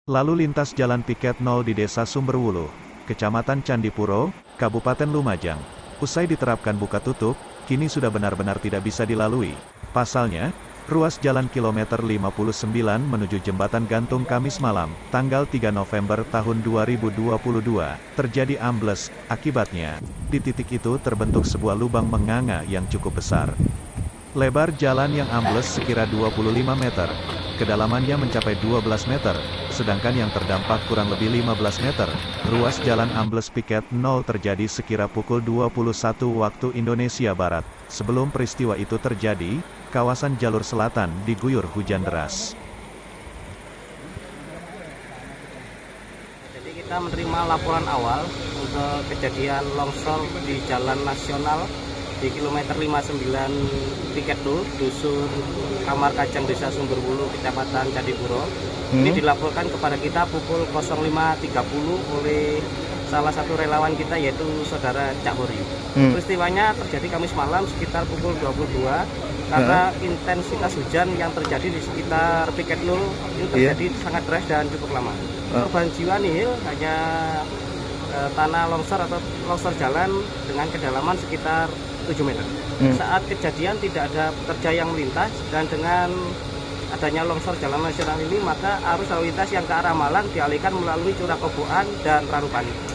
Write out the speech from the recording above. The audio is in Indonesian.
Lalu lintas Jalan Piket 0 di Desa Sumberwuluh, Kecamatan Candipuro, Kabupaten Lumajang. Usai diterapkan buka tutup, kini sudah benar-benar tidak bisa dilalui. Pasalnya, ruas jalan kilometer 59 menuju Jembatan Gantung Kamis malam, tanggal 3 November tahun 2022, terjadi ambles. Akibatnya, di titik itu terbentuk sebuah lubang menganga yang cukup besar. Lebar jalan yang ambles sekira 25 meter, kedalamannya mencapai 12 meter, sedangkan yang terdampak kurang lebih 15 meter. Ruas jalan ambles Piket 0 terjadi sekira pukul 21 waktu Indonesia Barat. Sebelum peristiwa itu terjadi, kawasan jalur selatan diguyur hujan deras. Jadi kita menerima laporan awal untuk kejadian longsor di Jalan Nasional di kilometer 59 Piket 0, Dusun Kamar Kajang, Desa Sumberwuluh, Kecamatan Candipuro. Ini dilaporkan kepada kita pukul 05.30 oleh salah satu relawan kita, yaitu saudara Cak Hori. Peristiwanya terjadi Kamis malam sekitar pukul 22 karena intensitas hujan yang terjadi di sekitar Piket 0 itu terjadi sangat deras dan cukup lama. Korban jiwa nihil, hanya tanah longsor atau longsor jalan dengan kedalaman sekitar 7 meter. Saat kejadian tidak ada pekerja yang melintas, dan dengan adanya longsor jalan nasional ini, maka arus lalu lintas yang ke arah Malang dialihkan melalui Curah Koboan dan Ranupani.